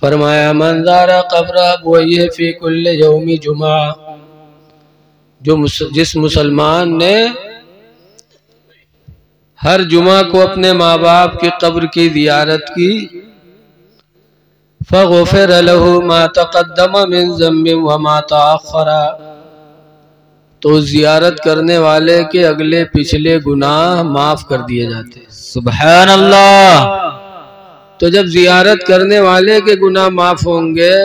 फरमाया मंज़ारा कब्र वही है फी कुल्ले यौमी जुमा, जिस मुसलमान ने हर जुमा को अपने माँ बाप की कब्र की ज़ियारत की, फ़ग़ुफ़िर लहू मा तक़द्दम मिन ज़म्बिही व मा तअख़्ख़रा, तो ज़ियारत करने वाले के अगले पिछले गुनाह माफ कर दिए जाते हैं। सुभान अल्लाह। तो जब ज़ियारत करने वाले के गुनाह माफ होंगे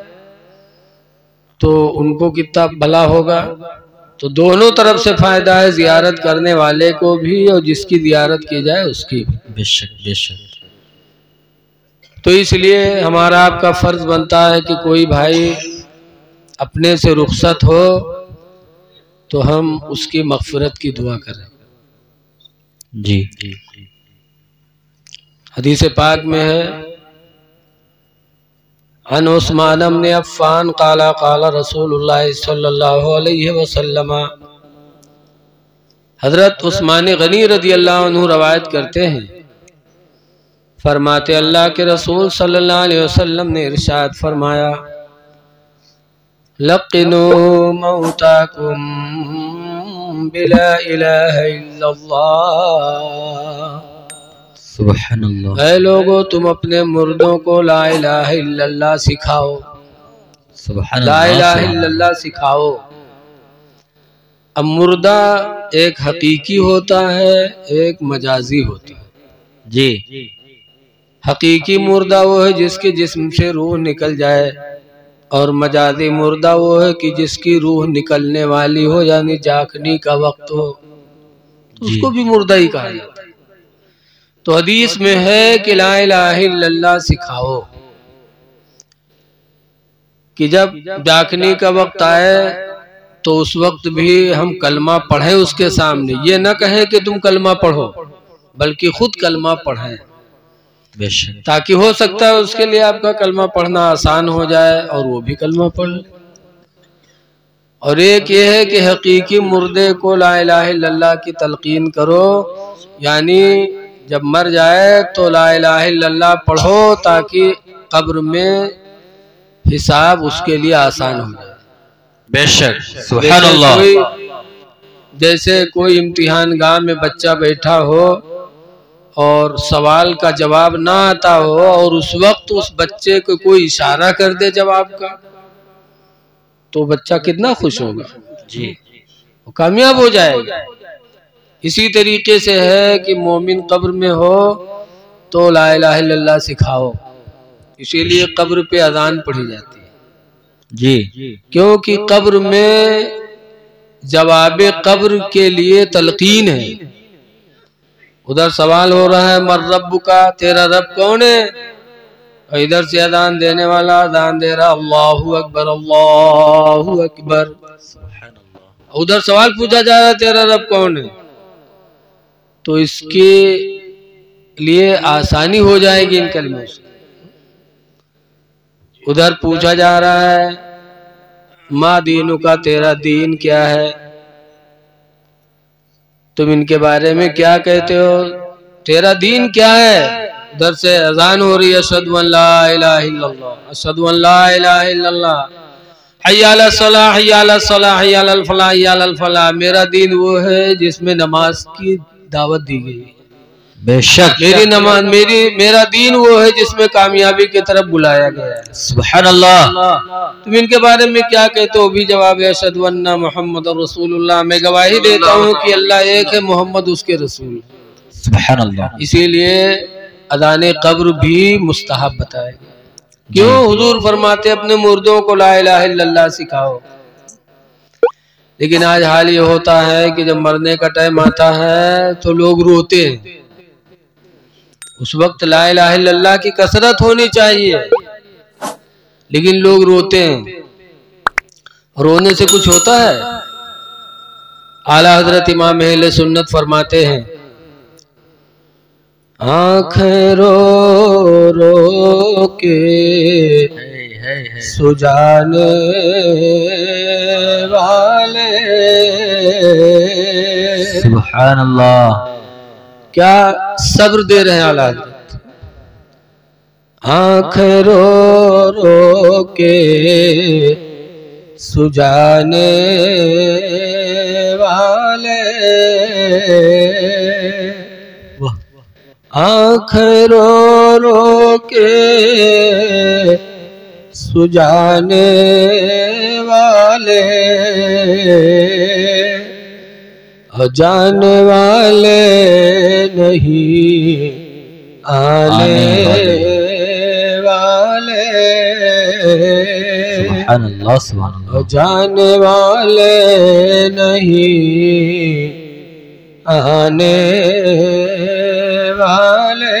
तो उनको कितना भला होगा। तो दोनों तरफ से फायदा है, ज़ियारत करने वाले को भी और जिसकी ज़ियारत की जाए उसकी भी। बेशक बेशक। तो इसलिए हमारा आपका फर्ज बनता है कि कोई भाई अपने से रुखसत हो तो हम उसकी मग़फ़िरत की दुआ करें। जी। हदीस पाक में है अन उस्मान इब्न अफ़्फ़ान क़ाला क़ाला रसूलुल्लाह सल्लल्लाहु अलैहि वसल्लम, हज़रत उस्मान गनी रज़ियल्लाहु अन्हु रवायत करते हैं, फरमाते अल्लाह के रसूल सल्लल्लाहु अलैहि वसल्लम ने इरशाद फरमाया लक़िनू मौताकुम बिला इलाहा इल्लल्लाह। सुभानअल्लाह। ऐ लोगो तुम अपने मुर्दों को ला इलाहा इल्लल्लाह सिखाओ, ला इलाहा इल्लल्लाह सिखाओ। अब मुर्दा एक हकीकी होता है, एक मजाजी होता है। जी। हकीकी मुर्दा वो है जिसके जिस्म से रूह निकल जाए, और मजाजी मुर्दा वो है कि जिसकी रूह निकलने वाली हो, यानी जागने का वक्त हो, तो उसको भी मुर्दा ही कहा जाता है। तो हदीस में है कि ला इलाहा इल्लल्लाह सिखाओ, कि जब जागने का वक्त आए तो उस वक्त भी हम कलमा पढ़ें उसके सामने। ये न कहें कि तुम कलमा पढ़ो, बल्कि खुद कलमा पढ़ें, ताकि हो सकता है उसके लिए आपका कलमा पढ़ना आसान हो जाए और वो भी कलमा पढ़ ले। और एक ये है कि हकीकी मुर्दे को ला इलाहा इल्लल्लाह की तलकीन करो, यानी जब मर जाए तो ला इलाहा इल्लल्लाह पढ़ो, ताकि कब्र में हिसाब उसके लिए आसान हो जाए। बेशक सुभान अल्लाह। जैसे कोई इम्तिहान गाह में बच्चा बैठा हो और सवाल का जवाब ना आता हो, और उस वक्त उस बच्चे को कोई इशारा कर दे जवाब का, तो बच्चा कितना खुश होगा जी, वो कामयाब हो जाएगा। इसी तरीके से है कि मोमिन कब्र में हो तो ला इलाहा इल्लल्लाह सिखाओ, इसीलिए कब्र पे अजान पढ़ी जाती है। जी, क्योंकि कब्र में जवाब कब्र के लिए तलकीन है। उधर सवाल हो रहा है मर रब्बु का, तेरा रब कौन है, और इधर से अजान देने वाला अजान दे रहा अल्लाहु अकबर अल्लाहु अकबर। उधर सवाल पूछा जा रहा है तेरा रब कौन है, तो इसके लिए आसानी हो जाएगी इन कलमों से। उधर पूछा जा रहा है मा दीनु का, तेरा दीन क्या है, तुम इनके बारे में क्या कहते हो, तेरा दीन क्या है। उधर से अजान हो रही है अशहदु अन ला इलाहा इल्लल्लाह, अशहदु अन ला इलाहा इल्लल्लाह, हय्या अला सलाह हय्या अला सलाह हय्या अल फलाह हय्या अल फलाह। मेरा दीन वो है जिसमें नमाज की दावत दी गई है। बेशक मेरी नमाज मेरा दीन वो है जिसमें कामयाबी की तरफ बुलाया गया है। सुभान अल्लाह। तुम इनके बारे में क्या कहते हो, भी जवाब है अशहदु अन्ना मुहम्मदुर रसूलुल्लाह, मैं गवाही देता हूँ कि अल्लाह एक है, मोहम्मद उसके रसूल। सुभान अल्लाह। इसीलिए अदाने कब्र भी मुस्तहब बताया गया। क्यों, हुजूर फरमाते अपने मुर्दों को ला इलाहा इल्लल्लाह सिखाओ। लेकिन आज हाल ये होता है कि जब मरने का टाइम आता है तो लोग रोते हैं। उस वक्त ला इलाहा इल्लल्लाह की कसरत होनी चाहिए, लेकिन लोग रोते हैं। रोने से कुछ होता है? आला हजरत इमाम अहले सुन्नत फरमाते हैं आँखें रो रो के सुजाने वाले। सुभान अल्लाह। क्या सब्र दे रहे हैं आला हजरत। आँख रो रो के सुजाने वाले, आँख रो रो के सुजाने वाले, जाने वाले नहीं आने वाले, सुभान अल्लाह सुभान अल्लाह। जाने वाले नहीं आने वाले।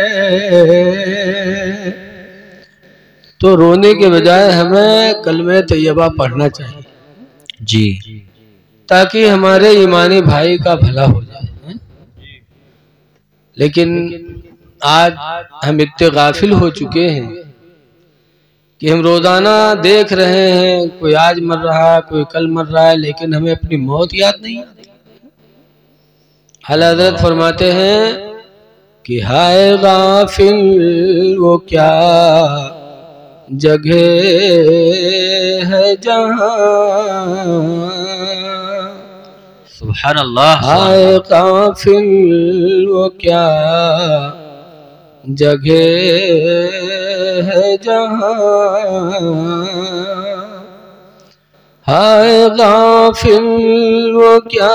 तो रोने के बजाय हमें कलमे तैयबा पढ़ना चाहिए जी, ताकि हमारे ईमानी भाई का भला हो जाए। लेकिन आज हम इतने गाफिल हो चुके हैं कि हम रोजाना देख रहे हैं कोई आज मर रहा है, कोई कल मर रहा है, लेकिन हमें अपनी मौत याद नहीं आती। आला हज़रत फरमाते हैं कि हाय गाफिल वो क्या जगह है जहां, सुभान अल्लाह। हाय गाफिल वो क्या जगह है जहां, हाय गाफिल वो क्या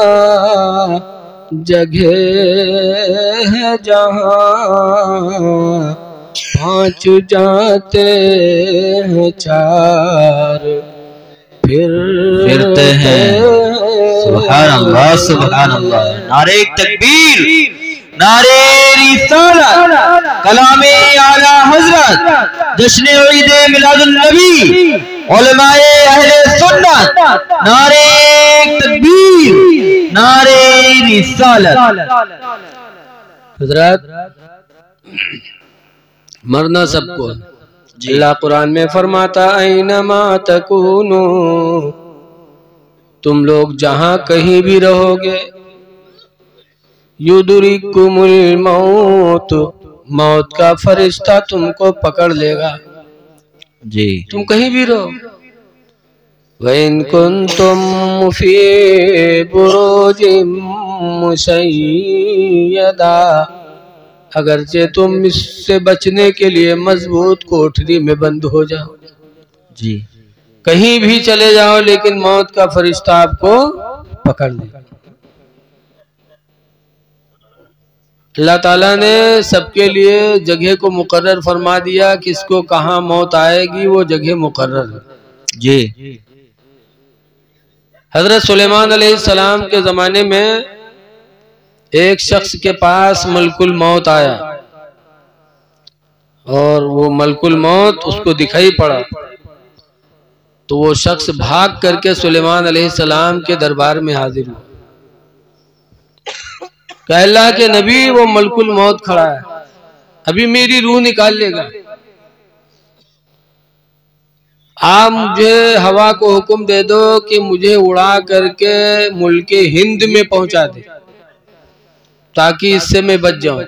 जगह है जहां, पांच जाते हैं चार फिरते हैं। सुभान अल्लाह सुभान अल्लाह। नारे तकबीर, नारे रिसालत, कलामे आला हजरत, जश्न ईद मिलादुन नबी, उलमाए अहले सुन्नत, नारे तकबीर, नारे रिसालत। हजरत मरना सबको, अल्लाह कुरान में फरमाता ऐनमा तकूनु, तुम लोग जहां कहीं भी रहोगे, युदरिकुमुल मौत, मौत का फरिश्ता तुमको पकड़ लेगा जी, तुम कहीं भी रहो। वइन कुंतुम फी बुरूजिम मुशय्यदा, अगरचे तुम इससे बचने के लिए मजबूत कोठरी में बंद हो जाओ जी, कहीं भी चले जाओ, लेकिन मौत का फरिश्ता आपको पकड़ लेगा। अल्लाह ताला ने सबके लिए जगह को मुकर्रर फरमा दिया, किसको कहाँ मौत आएगी वो जगह मुकर्रर है जी। हजरत सुलेमान अलैहिस्सलाम के जमाने में एक शख्स के पास मलकुल मौत आया और वो मलकुल मौत उसको दिखाई पड़ा, तो वो शख्स भाग करके सुलेमान अलैहिस्सलाम के दरबार में हाजिर हुआ। क्या अल्लाह के नबी, वो मलकुल मौत खड़ा है, अभी मेरी रूह निकाल लेगा, आप मुझे हवा को हुक्म दे दो कि मुझे उड़ा करके मुल्के हिंद में पहुंचा दे ताकि इससे मैं बच जाऊं।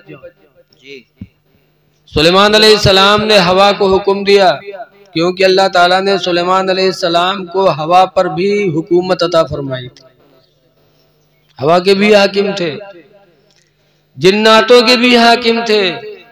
सुलेमान अलैहिस्सलाम ने हवा को हुक्म दिया, क्योंकि अल्लाह ताला ने सुलेमान अलैहिस्सलाम को हवा पर भी हुकूमत अता फरमाई थी। हवा के भी हाकिम थे, जिन्नातों के भी हाकिम थे,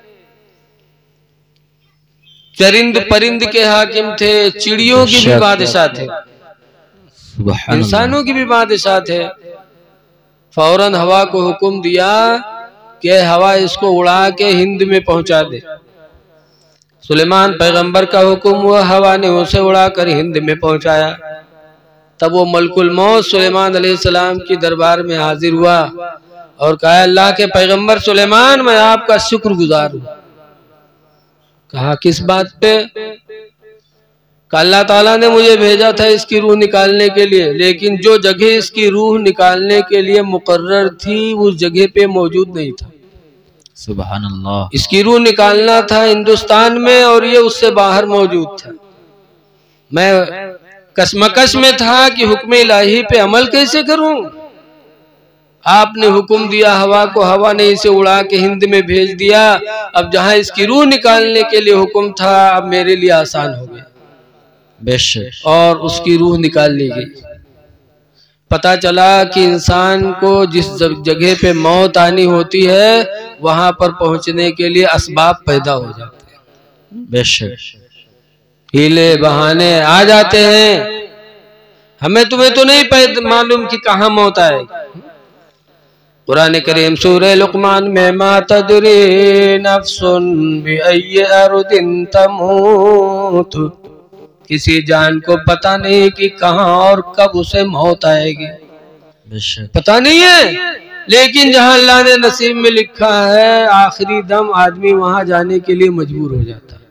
चरिंद परिंद के हाकिम थे, चिड़ियों की भी बादशाह थे, इंसानों की भी बादशाह थे। फौरन हवा को हुक्म दिया कि हवा इसको उड़ा के हिंद में पहुंचा दे। सुलेमान पैगंबर का हुक्म हुआ, हवा ने उसे उड़ाकर हिंद में पहुंचाया। तब वो मलकुल मौत सुलेमान अलैहिस्सलाम की दरबार में हाजिर हुआ और कहा, अल्लाह के पैगंबर सुलेमान, मैं आपका शुक्रगुजार हूं। कहा, किस बात पे? अल्लाह ताला ने मुझे भेजा था इसकी रूह निकालने के लिए, लेकिन जो जगह इसकी रूह निकालने के लिए मुकर्रर थी उस जगह पे मौजूद नहीं था। सुभान अल्लाह। इसकी रूह निकालना था हिंदुस्तान में और ये उससे बाहर मौजूद था। मैं कशमकश में था कि हुक्म इलाही पे अमल कैसे करूं। आपने हुक्म दिया हवा को, हवा ने इसे उड़ा के हिंद में भेज दिया। अब जहां इसकी रूह निकालने के लिए हुक्म था, अब मेरे लिए आसान हो गया बेशक। और उसकी रूह निकाल ली गई। पता चला कि इंसान को जिस जगह पे मौत आनी होती है वहां पर पहुंचने के लिए असबाब पैदा हो जाते हैं। बेशक हीले बहाने आ जाते हैं। हमें तुम्हें तो नहीं मालूम कि कहाँ मौत आएगी। कुरान करीम सूरह लुकमान में मा तदरी नफ्सुन बिअय्यि अर्दिन तमूत, किसी जान को पता नहीं कि कहाँ और कब उसे मौत आएगी, पता नहीं है। लेकिन जहाँ अल्लाह ने नसीब में लिखा है आखिरी दम आदमी वहां जाने के लिए मजबूर हो जाता है।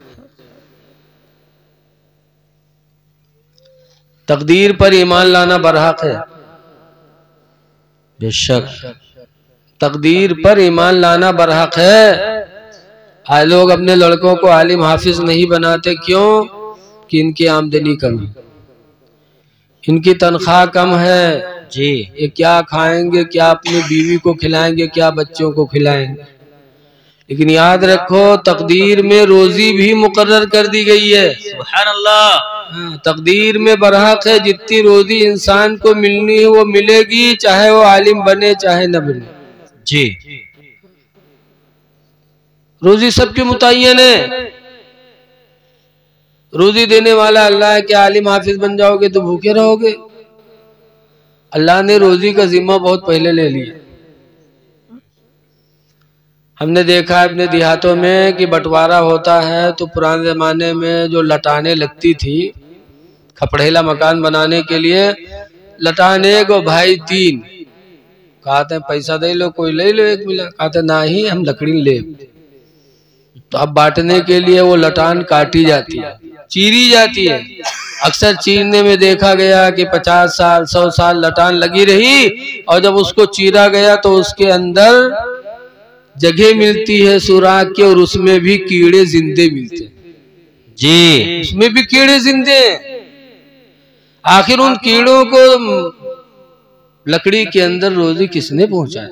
तकदीर पर ईमान लाना बरहक है। बेशक तकदीर पर ईमान लाना बरहक है। आज लोग अपने लड़कों को आलिम हाफिज नहीं बनाते, क्यों? कि इनकी आमदनी कम है, इनकी तनख्वाह कम है जी। ये क्या खाएंगे, क्या अपनी बीवी को खिलाएंगे, क्या बच्चों को खिलाएंगे। लेकिन याद रखो तकदीर में रोजी भी मुकर्रर कर दी गई है। सुभान अल्लाह। तकदीर में बरहक है, जितनी रोजी इंसान को मिलनी है वो मिलेगी, चाहे वो आलिम बने चाहे न बने। जी रोजी सबके मुतय्यन है। रोजी देने वाला अल्लाह है। क्या आलिम हाफिज बन जाओगे तो भूखे रहोगे? अल्लाह ने रोजी का जिम्मा बहुत पहले ले लिया। हमने देखा अपने देहातों में कि बंटवारा होता है तो पुराने जमाने में जो लटाने लगती थी खपड़ेला मकान बनाने के लिए, लटाने को भाई 3 कहते हैं पैसा दे लो, कोई ले लो 1 मिला, कहते ना ही हम लकड़ी ले। तो अब बांटने के लिए वो लटान काटी जाती है, चीरी जाती है। अक्सर चीरने में देखा गया कि 50 साल 100 साल लटान लगी रही और जब उसको चीरा गया तो उसके अंदर जगह मिलती है सुराख की और उसमें भी कीड़े जिंदे मिलते जी। उसमें भी कीड़े जिंदे। आखिर उन कीड़ों को लकड़ी के अंदर रोजी किसने पहुंचाया?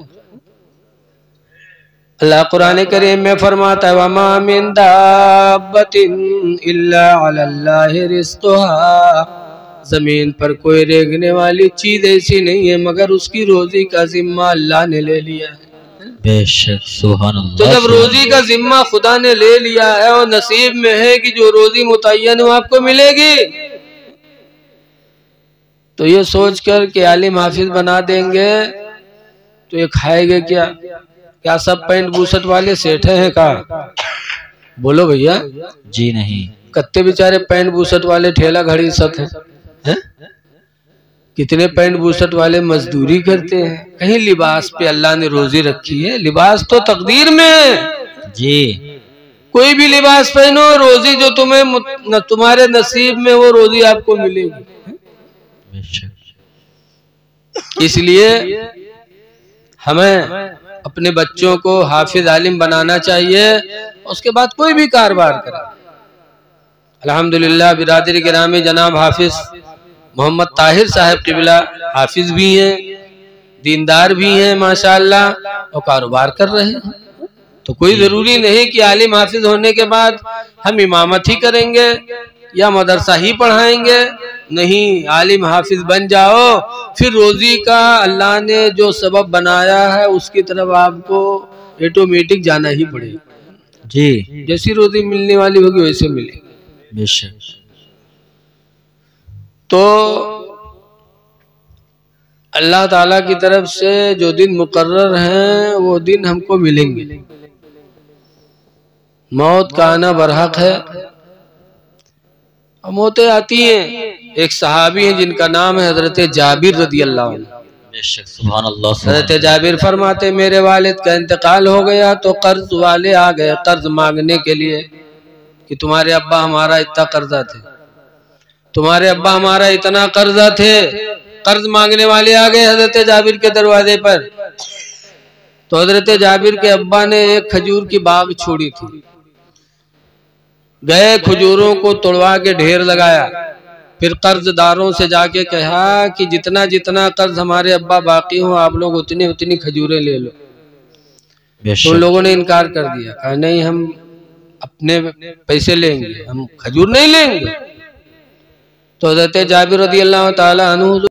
अल्लाह कुरान करीम में फरमाता है वमा मिन दाब्बतिन इल्ला अलल्लाहि रिज़्क़ुहा, जमीन पर कोई रेंगने वाली चीज ऐसी नहीं है मगर उसकी रोजी का जिम्मा अल्लाह ने ले लिया है। बेशक सुभान अल्लाह। तो जब रोजी का जिम्मा खुदा ने ले लिया है और नसीब में है कि जो रोजी मुतय्यन है वो आपको मिलेगी, तो ये सोचकर कि आलिम हाफिज बना देंगे तो ये खाएंगे क्या? क्या सब पैंट बूसट वाले सेठ हैं का? बोलो भैया। जी नहीं। कत्ते बेचारे पैंट बूसट वाले ठेला घड़ी सब हैं? कितने पैंट बूसट वाले मजदूरी करते हैं। कहीं लिबास पे अल्लाह ने रोजी रखी है? लिबास तो तकदीर में जी। कोई भी लिबास पहनो, रोजी जो तुम्हें तुम्हारे नसीब में वो रोजी आपको मिलेगी। इसलिए हमें अपने बच्चों को हाफिज आलिम बनाना चाहिए, उसके बाद कोई भी कारोबार करें। अल्हम्दुलिल्लाह बिरादरी गिरामी जनाब हाफिज मोहम्मद ताहिर साहब क़िबला हाफिज भी हैं, दीनदार भी हैं माशाअल्लाह, और कारोबार कर रहे हैं। तो कोई जरूरी नहीं कि आलिम हाफिज होने के बाद हम इमामत ही करेंगे या मदरसा ही पढ़ाएंगे। नहीं, आलिम हाफिज बन जाओ, फिर रोजी का अल्लाह ने जो सबब बनाया है उसकी तरफ आपको ऑटोमेटिक जाना ही पड़ेगा। जी। जैसी रोजी मिलने वाली होगी वैसे मिलेगी। बेशक। तो अल्लाह ताला की तरफ से जो दिन मुकर्रर हैं वो दिन हमको मिलेंगे। मौत का आना बरहक है, मौतें आती हैं। एक सहाबी हैं जिनका नाम है हजरत जाबिर रदी अल्लाह अन्हु। हजरत जाबिर फरमाते मेरे वालिद का इंतकाल हो गया तो कर्ज वाले आ गए कर्ज मांगने के लिए कि तुम्हारे अब्बा हमारा इतना कर्जा थे, तुम्हारे अब्बा हमारा इतना कर्जा थे। कर्ज मांगने वाले आ गए हजरत जाबिर के दरवाजे पर। तो हजरत जाबिर के अब्बा ने एक खजूर की बाग छोड़ी थी, गए खजूरों को तोड़वा के ढेर लगाया, फिर कर्जदारों से जाके कहा कि जितना जितना कर्ज हमारे अब्बा बाकी हो आप लोग उतनी उतनी खजूरें ले लो। तो उन लोगों ने इनकार कर दिया, कहा नहीं हम अपने पैसे लेंगे, हम खजूर नहीं लेंगे। तो हज़रत जाबिर रज़ी अल्लाह ताला अन्हु